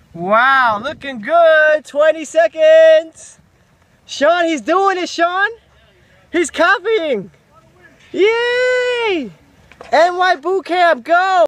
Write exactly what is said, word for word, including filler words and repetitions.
Wow, looking good. twenty seconds. Sean, he's doing it, Sean. He's copying. Yay! N Y Boot Camp, go!